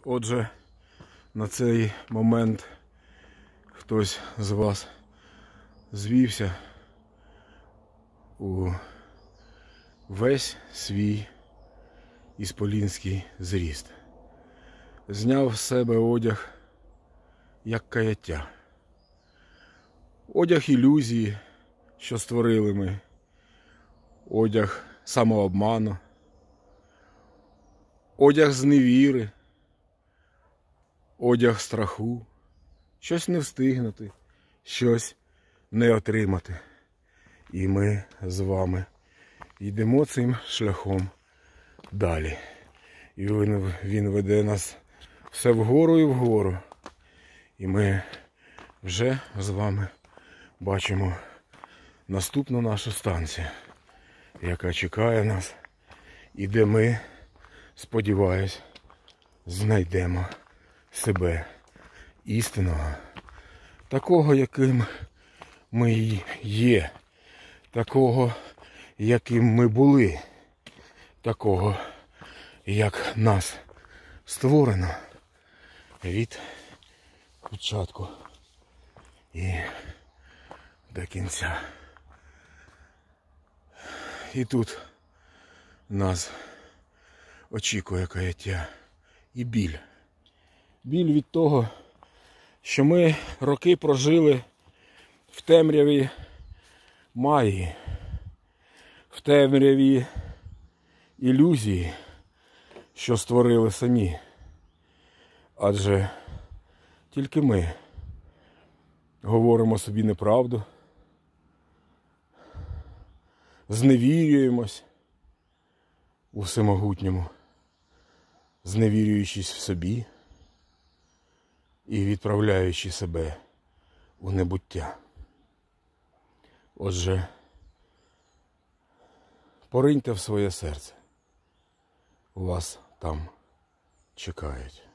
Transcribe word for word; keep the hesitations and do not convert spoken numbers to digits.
Отже, на цей момент хтось з вас звівся у весь свій ісполінський зріст. Зняв з себе одяг як каяття. Одяг ілюзії, що створили ми. Одяг самообману. Одяг зневіри. Одяг страху. Щось не встигнути, щось не отримати. І ми з вами йдемо цим шляхом далі. І він, він веде нас все вгору і вгору. І ми вже з вами бачимо наступну нашу станцію, яка чекає нас, і де ми, сподіваюсь, знайдемо себе істинного, такого, яким ми є, такого, яким ми були, такого, як нас створено від початку і до кінця. І тут нас очікує каяття і біль. Біль від того, що ми роки прожили в темряві магії, в темряві ілюзії, що створили самі. Адже тільки ми говоримо собі неправду, зневірюємось у всемогутньому, зневірюючись в собі і відправляючи себе у небуття. Отже, пориньте в своє серце. Вас там чекають.